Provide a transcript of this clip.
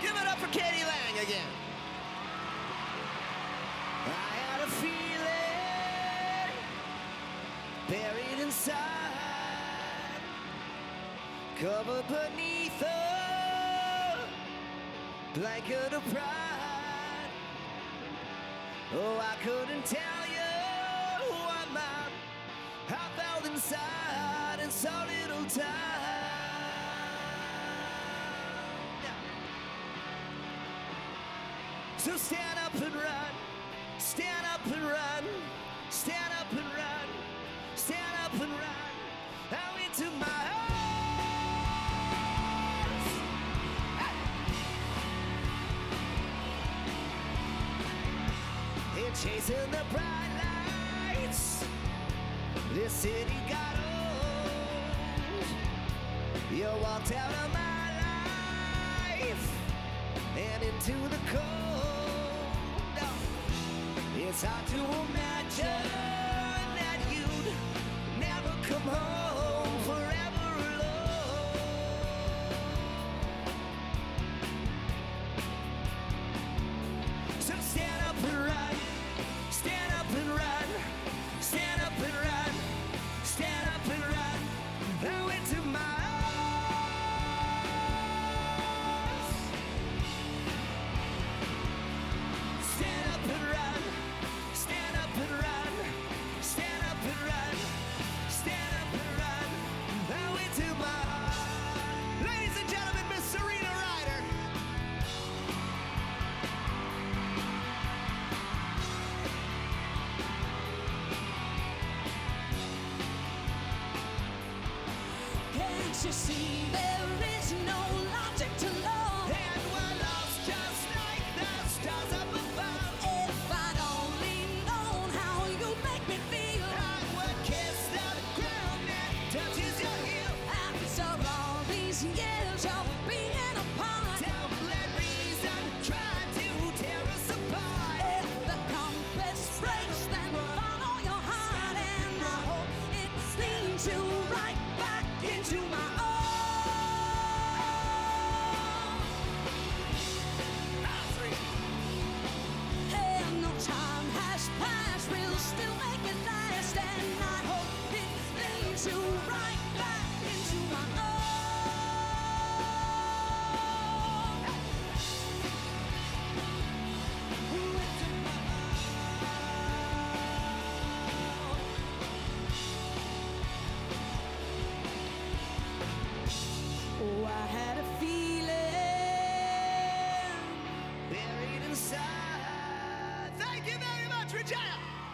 Give it up for Katie Lang again. I had a feeling buried inside, covered beneath a blanket of pride. Oh, I couldn't tell you what I felt inside in so little time. So stand up and run, stand up and run, stand up and run, stand up and run out into my arms. Hey. And chasing the bright lights, this city got old. You walked out of my life and into the cold. It's hard to imagine that you'd never come home forever alone. So stand up and run, stand up and run, stand up and run, stand up and run out into my arms. Stand up and run, stand up and run, stand up and run, stand up and run out into my heart. Ladies and gentlemen, Miss Serena Ryder. Can't you see there is no logic to love? And we're lost just like the stars up above. If I'd only known how you make me feel, I would kiss the ground that touches your heel. after all these years of being apart, Don't let reason try to tear us apart. if the compass breaks, then follow your heart, and I hope it leads you right back into my arms. And no time has passed, we'll still make it last, and I hope it leads you right back into my arms. Into my arms. Oh, I had a feeling Buried inside. Thank you very much, Regina.